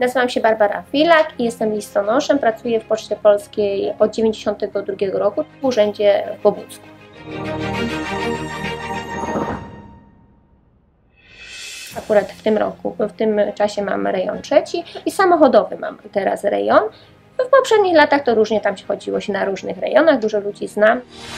Nazywam się Barbara Filak i jestem listonoszem. Pracuję w Poczcie Polskiej od 1992 roku w urzędzie w Bobucku. Akurat w tym czasie mam rejon trzeci i samochodowy mam teraz rejon. W poprzednich latach to różnie tam chodziło się na różnych rejonach, dużo ludzi znam.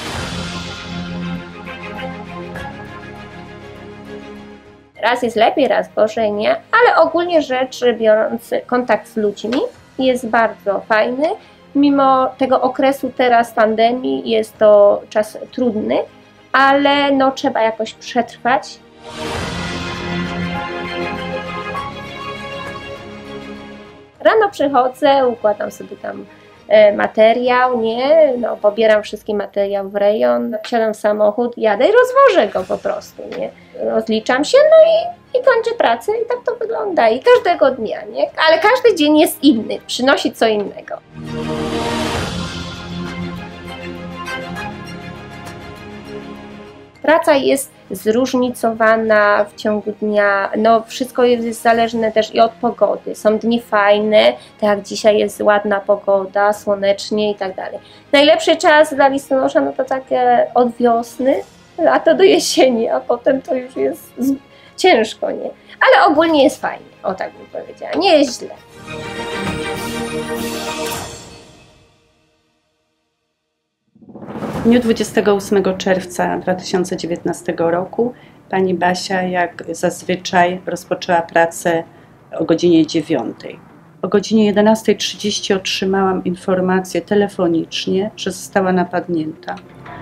Raz jest lepiej, raz gorzej, nie? Ale ogólnie rzecz biorąc, kontakt z ludźmi jest bardzo fajny. Mimo tego okresu teraz pandemii jest to czas trudny, ale no, trzeba jakoś przetrwać. Rano przychodzę, układam sobie tam materiał, nie? No, pobieram wszystki materiał w rejon, wsiadam w samochód, jadę i rozwożę go po prostu, nie? Rozliczam się, no i kończę pracę i tak to wygląda. I każdego dnia, nie? Ale każdy dzień jest inny, przynosi co innego. Praca jest zróżnicowana w ciągu dnia, no wszystko jest zależne też i od pogody. Są dni fajne, tak jak dzisiaj jest ładna pogoda, słonecznie i tak dalej. Najlepszy czas dla listonosza no to takie od wiosny, a to do jesieni, a potem to już jest ciężko, nie? Ale ogólnie jest fajnie, o tak bym powiedziała, nie jest źle. W dniu 28 czerwca 2019 roku pani Basia, jak zazwyczaj, rozpoczęła pracę o godzinie 9. O godzinie 11:30 otrzymałam informację telefonicznie, że została napadnięta.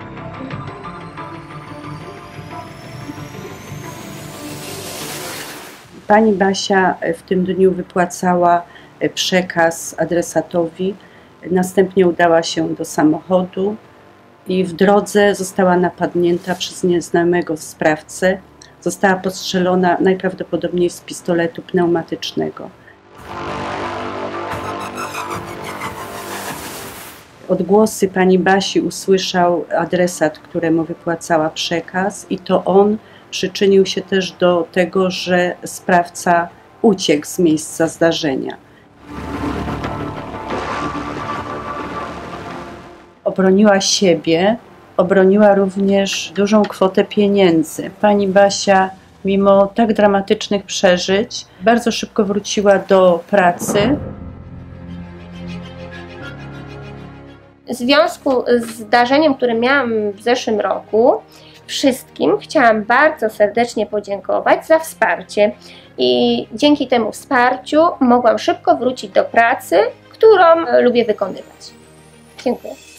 Pani Basia w tym dniu wypłacała przekaz adresatowi, następnie udała się do samochodu i w drodze została napadnięta przez nieznanego sprawcę. Została postrzelona najprawdopodobniej z pistoletu pneumatycznego. Odgłosy pani Basi usłyszał adresat, któremu wypłacała przekaz, i to on przyczynił się też do tego, że sprawca uciekł z miejsca zdarzenia. Obroniła siebie, obroniła również dużą kwotę pieniędzy. Pani Basia, mimo tak dramatycznych przeżyć, bardzo szybko wróciła do pracy. W związku z zdarzeniem, które miałam w zeszłym roku, wszystkim chciałam bardzo serdecznie podziękować za wsparcie i dzięki temu wsparciu mogłam szybko wrócić do pracy, którą lubię wykonywać. Dziękuję.